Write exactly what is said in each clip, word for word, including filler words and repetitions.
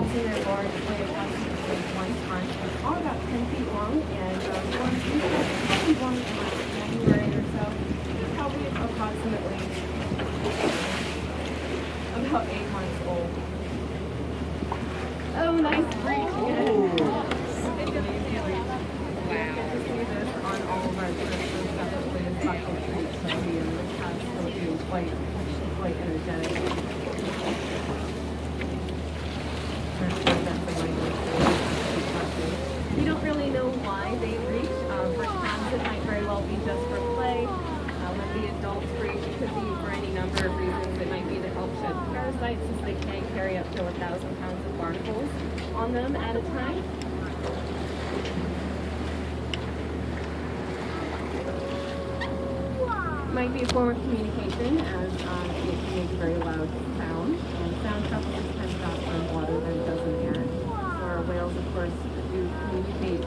Males in their large weigh approximately one ton, all about ten feet long, and um, born probably born in like January or so. They're probably approximately about eight months old. Oh, nice breed. Wow. Get to see this on all of our trips and stuff. Hopefully this taco treat so he and the cat still being quite, quite energetic. We don't really know why they breach. Um, for times it might very well be just for play. Uh, when the adults breach, it could be for any number of reasons. It might be to help shed parasites, since they can carry up to a thousand pounds of barnacles on them at a time. Might be a form of communication, as um, it can make very loud sound. Um, sound travels ten times faster in water than it does in air. So our whales, of course, do communicate.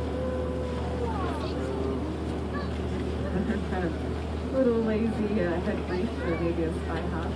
They're kind of a little lazy uh, head breach, or maybe a spy hop.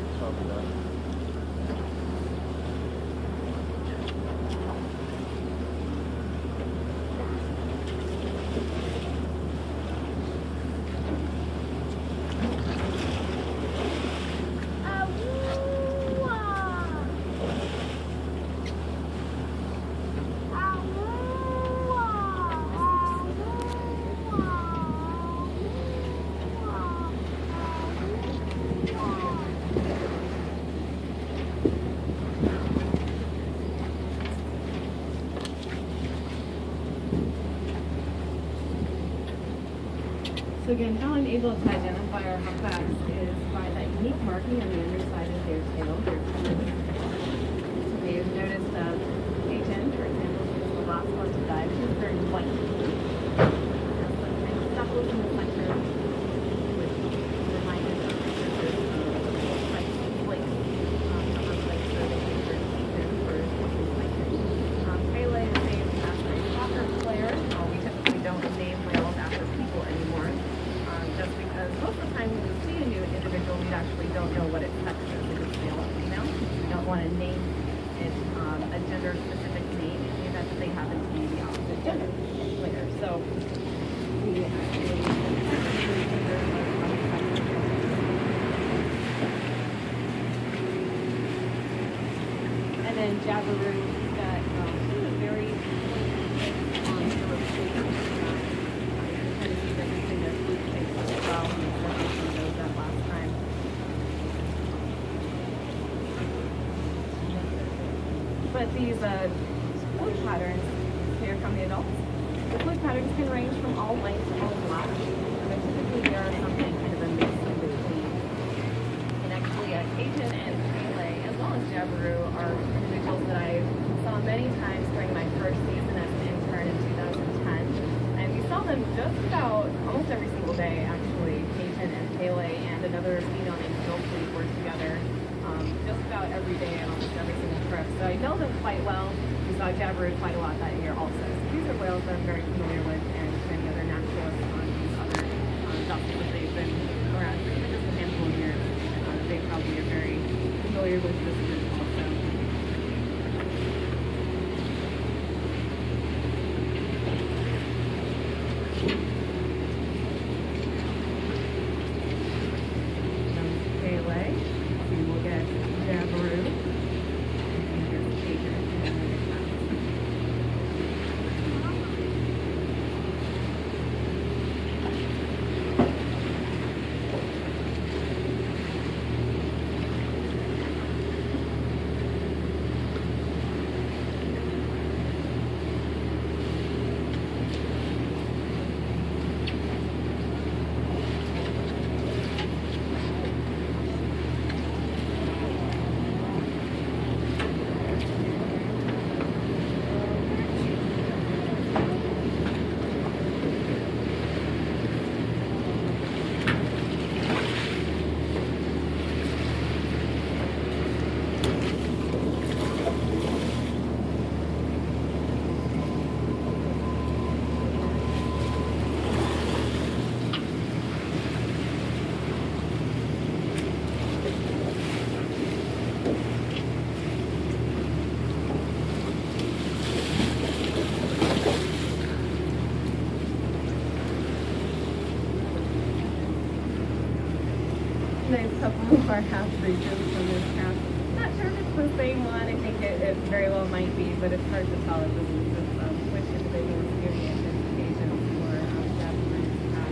So again, how I'm able to identify our humpbacks is by that unique marking on the underside of their tail, their fins. So you've noticed uh, Peyton, for example, she was the last one to die. She was very white. Has some kind of speckles in the center, which reminded us of the like flakes um, on her legs, so they use her Peyton for looking like it. Um, Pele is named after a soccer player. Well, we typically don't name whales after people anymore. Just because most of the time when we see a new individual, we actually don't know what its sex is, if it's male or female. We don't want to name it um, a gender-specific name in the event that they happen to be the opposite gender later. So we actually and then Jabiru, he's got um, sort of very on the shape. Kind of see that he's in their food space as well. We know that last time. But these uh, fluid patterns here from the adults, the fluid patterns can range from all white to all black. But typically there are something kind of a mix in between. And actually, uh, Cajun and Pele, as well as Jabiru, are individuals that I saw many times during my first season as an intern in two thousand ten. And we saw them just about almost every single day, actually. Peyton and Pele and another female named Gilfrey were together um, just about every day and almost every single trip. So I know them quite well. We saw Jabiru quite a lot that year also. So these are whales that I'm very familiar with, and many other naturalists on these other um, vessels that they've been around for even just a handful of years. Uh, they probably are very familiar with this group also. Nice couple of our half regions from this calf. Not sure if it's the same one. I think it, it very well might be, but it's hard to tell. It doesn't just um, which individual is giving identification for um, Japanese calf.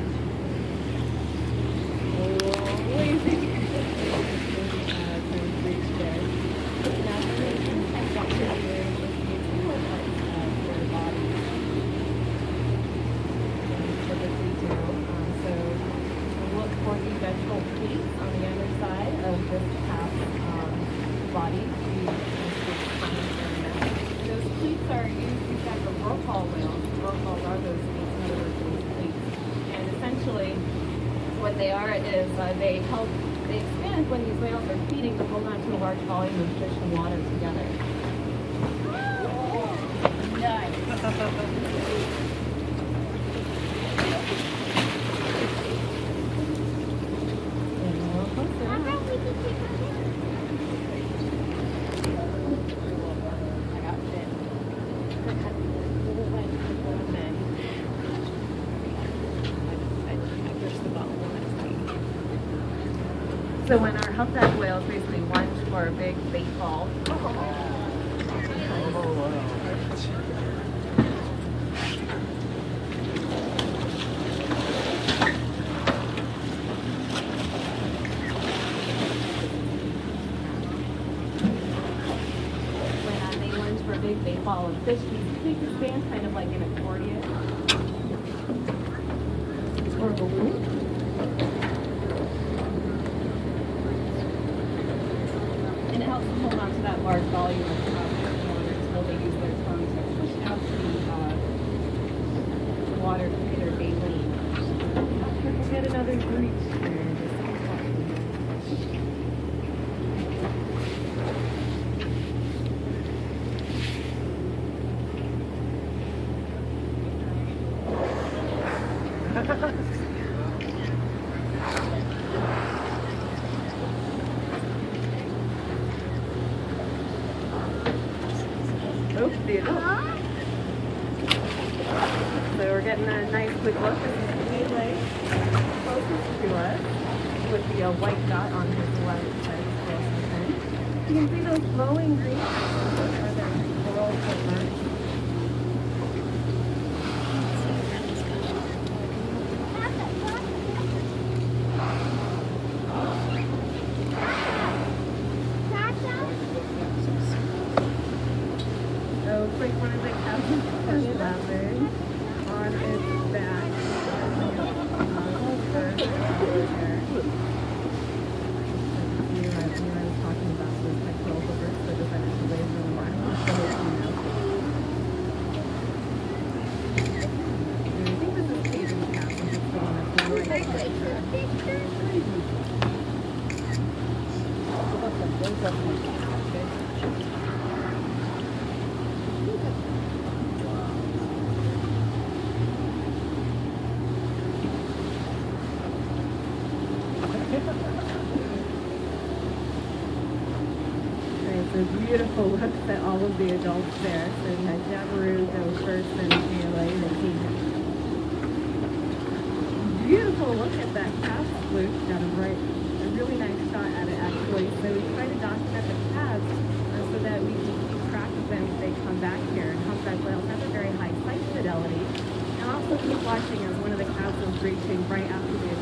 Oh, lazy. uh, kind of reach there. Now, the reason I've got to do is see similar parts of their body. Typically do. Um, so look for the ventral pleats on the underside of this calf's um, body. Those pleats are used, you've got the Rorqual whales. Rorquals are those pleats, in other words, those pleats. And essentially, what they are is uh, they help, they expand when these whales are feeding to hold on to a large volume of fish and water together. Nice. So when our humpback whales basically lunge for a big bait ball. When uh, they lunge for a big bait ball of fish, these pleats expand kind of like an accordion. Or a balloon. And it helps them hold on to that large volume of uh, water until they use their tongue to push out the, uh, the water to feed their baleen. Not sure if we'll get another breach here. Oops, there you go. So we're getting a nice quick look at the relay closest to us with the uh, white dot on his left side closest in. You can see those glowing green icons. Those are their coral footmarks. So it's like one of the cabins is laughing on its back. Uh, there. You know, I was talking about this like little hookers, so just like the laser in the line. So you know. And I think this is Cajun cat, which is the one that's right there. So beautiful looks at all of the adults there. So we had Jabiru go first, and K L A, then Cajun. Beautiful look at that calf loop. Got a right, a really nice shot at it actually. So we try to document the calves uh, so that we can keep track of them if they come back here. And humpback whales have a very high sight fidelity. And also keep watching as one of the calves is reaching right after the